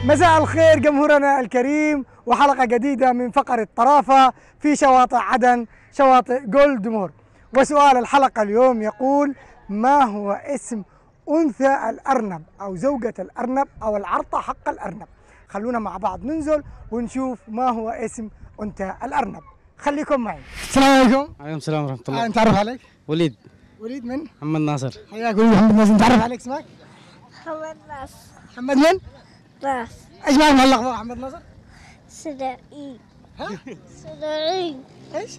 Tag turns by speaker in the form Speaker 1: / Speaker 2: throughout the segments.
Speaker 1: مساء الخير جمهورنا الكريم، وحلقة جديدة من فقرة طرافة في شواطئ عدن، شواطئ جولدمور. وسؤال الحلقة اليوم يقول: ما هو اسم أنثى الأرنب أو زوجة الأرنب أو العرطة حق الأرنب؟ خلونا مع بعض ننزل ونشوف ما هو اسم أنثى الأرنب. خليكم معي. السلام عليكم.
Speaker 2: عليكم السلام ورحمة الله.
Speaker 1: نتعرف عليك؟
Speaker 2: وليد.
Speaker 1: وليد من؟
Speaker 2: محمد ناصر.
Speaker 1: حياك وليد محمد ناصر. نتعرف عليك اسمك؟
Speaker 3: محمد ناصر.
Speaker 1: محمد من؟
Speaker 3: راس.
Speaker 1: ايش معك معلق فوق محمد ناصر؟
Speaker 3: سدائي.
Speaker 1: ها؟
Speaker 3: سدائي.
Speaker 1: ايش؟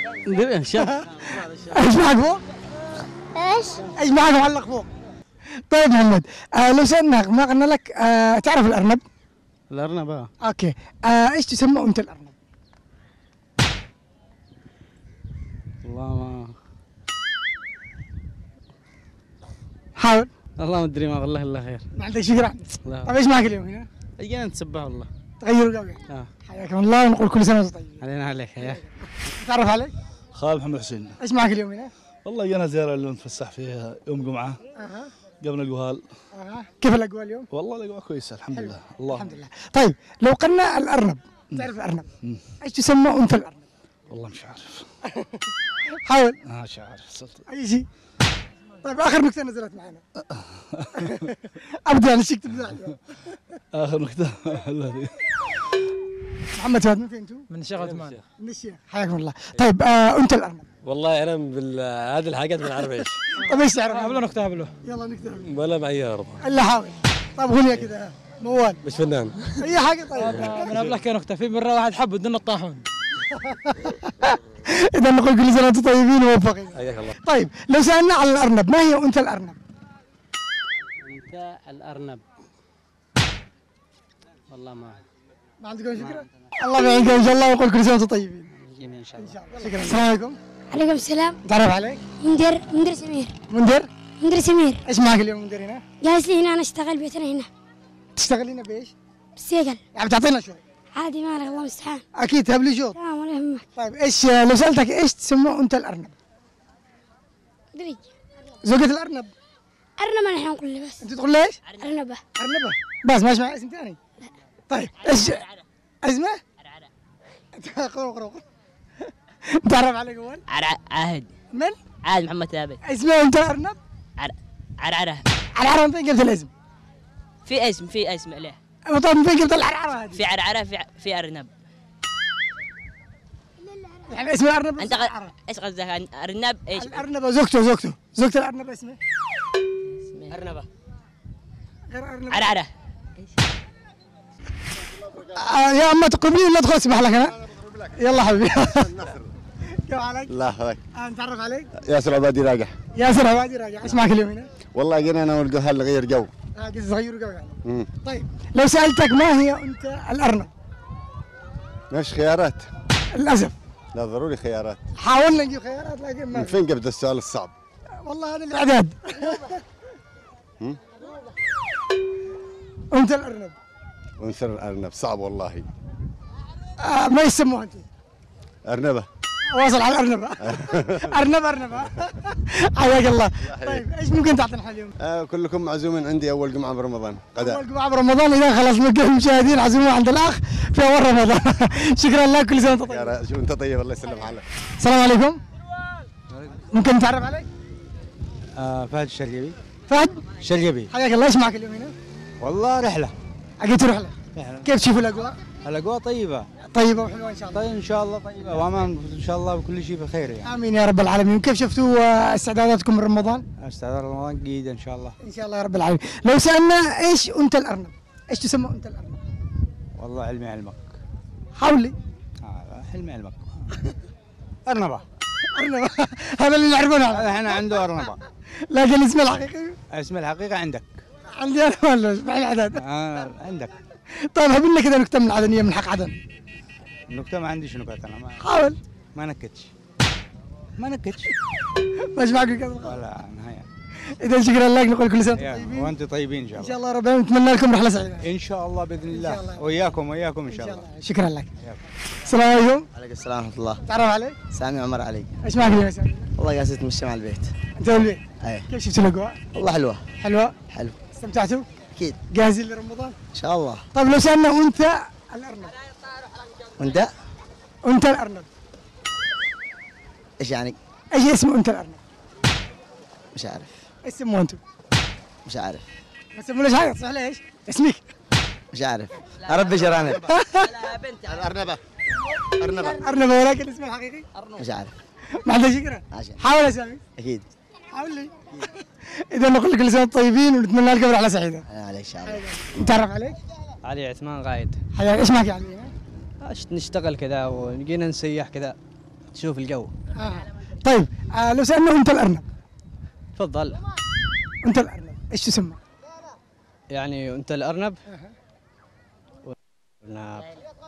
Speaker 2: ايش
Speaker 1: معك فوق؟ ايش معك معلق فوق؟ طيب محمد، لو سألناك ما قلنا لك تعرف الأرنب؟
Speaker 2: الأرنب
Speaker 1: اوكي، ايش تسمى أنثى الأرنب؟
Speaker 2: والله ما
Speaker 1: حاول.
Speaker 2: والله ما ادري، ما والله الا خير.
Speaker 1: ما عندك فكرة؟
Speaker 2: لا.
Speaker 1: طيب ايش معك اليوم هنا؟
Speaker 2: جينا نتسبح والله.
Speaker 1: تغيروا جو. حياكم الله ونقول كل سنة وانتم طيبين.
Speaker 2: علينا عليك. حياك.
Speaker 1: نتعرف عليك؟
Speaker 4: خالد محمد حسين.
Speaker 1: ايش معك اليوم هنا؟
Speaker 4: والله جينا زيارة اللي نتفسح فيها يوم جمعة. جبنا الجوهال.
Speaker 1: كيف الأجواء اليوم؟
Speaker 4: والله الأجواء كويسة الحمد لله. الله
Speaker 1: الحمد لله. طيب لو قلنا الأرنب، تعرف الأرنب؟ ايش تسمى أنثى الأرنب؟
Speaker 4: والله مش عارف.
Speaker 1: حاول.
Speaker 4: مش عارف.
Speaker 1: أي شيء. طيب آخر نكتة نزلت معنا. أبدأ أنا شيك تبدأ.
Speaker 4: آخر نكتة.
Speaker 1: محمد فهد من فين أنتم؟
Speaker 5: من الشيخ عثمان.
Speaker 1: من الشيخ. حياكم الله. طيب أنثى الأرنب.
Speaker 5: والله انا هذه الحاجات ما اعرف ايش.
Speaker 1: طيب ايش تعرف؟
Speaker 5: قبله نكته قبله.
Speaker 1: يلا نكتة.
Speaker 5: ولا معي يا رب.
Speaker 1: إلا حاول. طيب غنية كذا موال.
Speaker 5: مش فنان.
Speaker 1: أي حاجة. طيب
Speaker 5: من قبل احكي نكته، في مره واحد حب بدنا الطاحون.
Speaker 1: إذا نقول كل سنة وأنتم طيبين وموفقين.
Speaker 5: حياك الله.
Speaker 1: طيب لو سألنا على الأرنب، ما هي أنثى الأرنب؟
Speaker 2: أنثى الأرنب والله
Speaker 1: ما عندكم فكرة؟ الله يعينكم إن شاء الله ونقول كل سنة وأنتم طيبين.
Speaker 2: إن شاء الله.
Speaker 1: شكرا. السلام عليكم.
Speaker 3: عليكم السلام.
Speaker 1: نتعرف عليك؟
Speaker 3: مندر سمير.
Speaker 1: مندر
Speaker 3: سمير.
Speaker 1: ايش معك اليوم مندر هنا؟
Speaker 3: جالس لي هنا، انا اشتغل بيتنا هنا.
Speaker 1: تشتغل هنا بايش؟
Speaker 3: بالسيقل.
Speaker 1: يعني بتعطينا شوي؟
Speaker 3: عادي مالك، الله المستعان.
Speaker 1: اكيد تهب لي شوط.
Speaker 3: تمام ولا يهمك.
Speaker 1: طيب ايش لو سألتك ايش تسمى أنثى الأرنب؟
Speaker 3: دريج.
Speaker 1: زوجة الأرنب.
Speaker 3: أرنبة نحن نقول له بس.
Speaker 1: انت تقول لي ايش؟
Speaker 3: أرنبة.
Speaker 1: أرنبة بس ما اسمع اسم ثاني؟ طيب ايش اسمه؟ قرو نتعرف عليك اول؟
Speaker 6: عاهد.
Speaker 1: من؟
Speaker 6: عاهد محمد ثابت.
Speaker 1: اسمه أنثى الأرنب؟
Speaker 6: عرعرة.
Speaker 1: عرعرة. من فين جبت الاسم؟
Speaker 6: في اسم عليه.
Speaker 1: طيب من فين جبت العرعرة هذه؟
Speaker 6: في عرعرة في أرنب.
Speaker 1: يعني اسم الأرنب
Speaker 6: أنت ايش قصدك عن أرنب؟ ايش؟
Speaker 1: الأرنب زوجته الأرنب اسمه؟
Speaker 6: أرنبة.
Speaker 1: غير أرنب.
Speaker 6: عرعرة.
Speaker 1: يا اما تقبلي ولا ادخل اسمح لك انا؟ يلا حبيبي. كيف حالك؟
Speaker 4: الله يحفظك.
Speaker 1: نتعرف عليك؟
Speaker 4: ياسر عبادي راجع.
Speaker 1: ياسر عبادي راجع. ايش معك اليوم هنا؟
Speaker 4: والله جينا أنا والجوهال نغير جو.
Speaker 1: قصدي صغير جو يعني. طيب لو سألتك ما هي أنثى الأرنب؟
Speaker 4: مش خيارات؟
Speaker 1: للأسف.
Speaker 4: لا ضروري خيارات.
Speaker 1: حاولنا نجيب خيارات لكن ما
Speaker 4: من فين جبت السؤال الصعب؟
Speaker 1: والله هذا الإعداد. أنثى الأرنب.
Speaker 4: أنثى الأرنب صعب والله.
Speaker 1: ما يسموها أنت؟
Speaker 4: أرنبة.
Speaker 1: واصل على الأرنبة. أرنبة. حياك الله. طيب ايش ممكن تعطينا اليوم؟
Speaker 4: كلكم معزومين عندي أول جمعة برمضان غداء.
Speaker 1: أول جمعة برمضان، إذا خلصنا كل المشاهدين عزموه عند الأخ في أول رمضان. شكرا لك، كل سنة وأنت طيب.
Speaker 4: شوف أنت طيب، الله يسلم عليك.
Speaker 1: السلام عليكم. ممكن نتعرف عليك؟
Speaker 2: فهد الشريبي.
Speaker 1: فهد
Speaker 2: الشريبي.
Speaker 1: حياك الله. ايش معك اليوم هنا؟
Speaker 2: والله رحلة.
Speaker 1: عقيت رحلة. كيف تشوفوا الأجواء؟
Speaker 2: الأجواء طيبة.
Speaker 1: طيبة وحلوة إن شاء الله.
Speaker 2: طيب إن شاء الله طيبة وأمان إن شاء الله وكل شيء بخير يعني.
Speaker 1: آمين يا رب العالمين. وكيف شفتوا استعداداتكم من رمضان؟
Speaker 2: استعداد رمضان جيد إن شاء الله.
Speaker 1: إن شاء الله يا رب العالمين. لو سألنا إيش أنثى الأرنب؟ إيش تسمى أنثى الأرنب؟
Speaker 2: والله علمي علمك.
Speaker 1: حاول لي.
Speaker 2: حلمي علمك. أرنبة.
Speaker 1: هذا اللي نعرفونه.
Speaker 2: احنا عنده أرنبة.
Speaker 1: لكن اسمه الحقيقي؟
Speaker 2: اسم الحقيقة عندك.
Speaker 1: عندي أنا ولا مع الإعداد؟
Speaker 2: عندك.
Speaker 1: طيب هب لنا كذا نكتة من العدنية من حق عدن.
Speaker 2: النكتة ما عنديش نكت أنا.
Speaker 1: حاول.
Speaker 2: ما نكتش.
Speaker 1: مش معك كذا
Speaker 2: ولا نهاية.
Speaker 1: إذا شكرا لك، نقول كل سنة طيبين.
Speaker 2: وأنتم طيبين إن شاء الله.
Speaker 1: إن شاء الله ربنا نتمنى لكم رحلة سعيدة.
Speaker 2: إن شاء الله بإذن الله. وإياكم إن شاء الله.
Speaker 1: شكرا لك. السلام عليكم.
Speaker 7: عليكم السلام ورحمة الله.
Speaker 1: تعرف عليك؟
Speaker 7: سامي عمر علي.
Speaker 1: ايش معك اليوم يا سامي؟
Speaker 7: والله جالس اتمشى مع البيت.
Speaker 1: انت والبيت؟
Speaker 7: ايه.
Speaker 1: كيف شفت الاجواء؟
Speaker 7: والله حلوة.
Speaker 1: حلوة؟
Speaker 7: حلو.
Speaker 1: استمتعتوا؟
Speaker 7: اكيد
Speaker 1: جاهزين لرمضان؟
Speaker 7: ان شاء الله.
Speaker 1: طيب لو سالنا انثى الارنب.
Speaker 7: وانت
Speaker 1: انثى الارنب
Speaker 7: ايش يعني؟
Speaker 1: ايش اسم انثى الارنب؟
Speaker 7: مش عارف.
Speaker 1: ايش سموه انتم؟
Speaker 7: مش عارف.
Speaker 1: ما تسموناش حاجه صح ليش؟ اسمك؟
Speaker 7: مش عارف. اربي جرانب.
Speaker 8: الارنبه. ارنبه.
Speaker 1: ارنبه ولكن اسمه الحقيقي؟
Speaker 7: مش عارف.
Speaker 1: ما عندك فكره؟
Speaker 7: عشان
Speaker 1: حاول يا سامي.
Speaker 7: اكيد.
Speaker 1: حاول لي. اذا نقول لك كل سنه وانتم طيبين ونتمنى لكم رحله سعيده.
Speaker 7: معليش عليك.
Speaker 1: نتعرف عليك؟
Speaker 5: علي عثمان قايد.
Speaker 1: حياك، ايش معك يا علي؟
Speaker 5: نشتغل كذا ونجينا نسيح كذا تشوف الجو.
Speaker 1: طيب لو سالنا انت الارنب.
Speaker 5: تفضل.
Speaker 1: انت الارنب ايش تسمى؟
Speaker 5: يعني انت الارنب؟ الارنب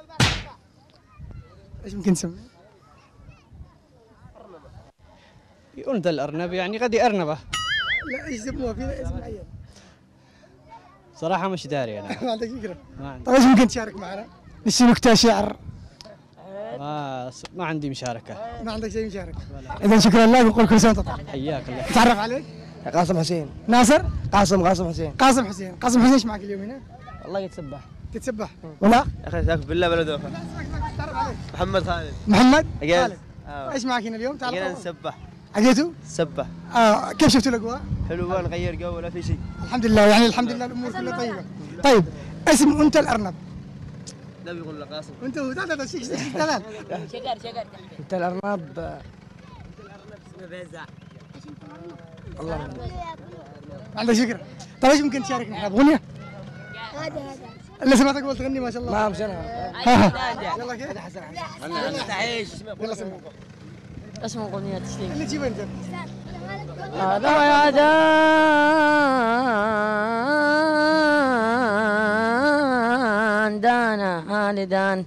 Speaker 1: ايش ممكن تسمي؟
Speaker 5: انت الارنب يعني غدي ارنبه.
Speaker 1: لا ايش يسموها في اسم معين؟
Speaker 5: صراحه مش داري انا.
Speaker 1: ما عندك فكره؟
Speaker 5: ما عندي.
Speaker 1: طيب ايش ممكن تشارك معنا؟ نشي نكته شعر.
Speaker 5: ما عندي مشاركه.
Speaker 1: ما عندك شيء مشارك. اذا شكرا لك ونقول كل سنه وانت طيب.
Speaker 5: حياك الله.
Speaker 1: نتعرف عليك؟
Speaker 7: قاسم حسين.
Speaker 1: ناصر؟
Speaker 7: قاسم حسين.
Speaker 1: قاسم حسين، قاسم حسين ايش معك اليوم هنا؟
Speaker 5: والله يتسبح.
Speaker 1: تتسبح ولا؟
Speaker 8: يا اخي ساكت بالله بلا دوخه.
Speaker 1: تعرف عليك؟
Speaker 8: محمد خالد.
Speaker 1: محمد؟
Speaker 8: أجل.
Speaker 1: خالد. ايش معك هنا اليوم؟ تعرف؟
Speaker 8: جينا نسبح.
Speaker 1: عقيتوا؟
Speaker 8: سبح.
Speaker 1: كيف شفتوا الاجواء؟
Speaker 8: حلوه نغير جو ولا في شيء.
Speaker 1: الحمد لله يعني الحمد لله الامور كلها طيبه. طيب اسم انت الارنب.
Speaker 8: ده بيقول لك قاسم.
Speaker 1: انت هو تعال تعال
Speaker 6: شقر.
Speaker 7: انت الارنب.
Speaker 6: اسمه بيزع.
Speaker 1: ما عندك فكره. طيب ايش ممكن تشاركنا احنا باغنيه؟ اللي سمعتك قبل تغني ما شاء الله.
Speaker 7: ما مش انا.
Speaker 1: يلا كيف؟
Speaker 6: انت عايش.
Speaker 1: يلا سمع.
Speaker 6: اسمه اغنيه تسليم.
Speaker 1: اللي تجيبه انت.
Speaker 6: هذا يا دانا آل دانا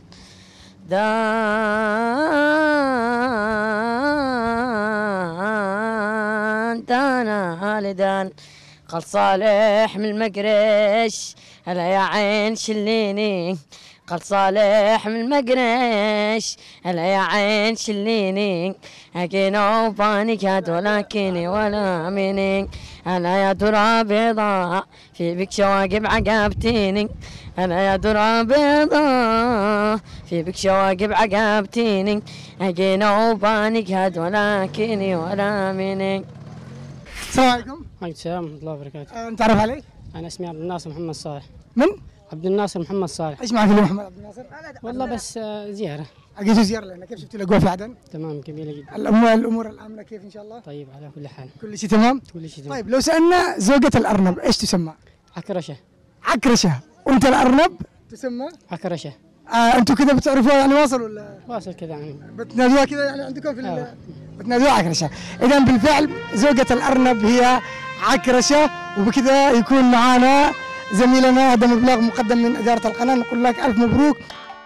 Speaker 6: آل دان قال صالح من المقرش هلا يا عين شليني قال صالح من المقرش هلا يا عين شليني أكينا وباني كاد ولكني ولا مني أنا يا ترى بيضاء في بك شواقب عقابتيني أنا يا ترى بيضاء في بك شواقب عقابتيني أكينا وباني كاد ولكني ولا مني.
Speaker 1: السلام عليكم.
Speaker 9: وعليكم السلام ورحمة الله وبركاته.
Speaker 1: نتعرف عليك؟
Speaker 9: أنا اسمي عبد الناصر محمد صالح.
Speaker 1: من؟
Speaker 9: عبد الناصر محمد صالح.
Speaker 1: ايش معك اليوم محمد عبد الناصر؟
Speaker 9: والله بس زيارة.
Speaker 1: عقيتوا زياره لنا، كيف شفتوا الاجواء في عدن؟
Speaker 9: تمام جميلة جدا.
Speaker 1: الامور الامنه كيف ان شاء الله؟
Speaker 9: طيب على كل حال.
Speaker 1: كل شيء تمام؟
Speaker 9: كل شيء تمام.
Speaker 1: طيب لو سالنا زوجة الارنب ايش تسمى؟
Speaker 9: عكرشة.
Speaker 1: عكرشه. وانت الارنب تسمى؟
Speaker 9: عكرشة.
Speaker 1: انتوا كذا بتعرفوها يعني واصل ولا؟
Speaker 9: واصل كذا يعني.
Speaker 1: بتنادوها كذا يعني عندكم في بتنادوها عكرشه. اذا بالفعل زوجة الارنب هي عكرشه، وبكذا يكون معانا زميلنا هذا مبلغ مقدم من اداره القناه، نقول لك الف مبروك.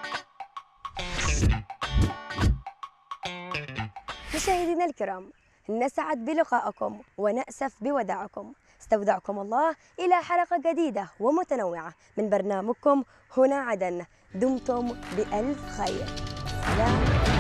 Speaker 10: مشاهدينا الكرام، نسعد بلقائكم ونأسف بوداعكم. استودعكم الله إلى حلقة جديدة ومتنوعة من برنامجكم هنا عدن. دمتم بألف خير. سلام.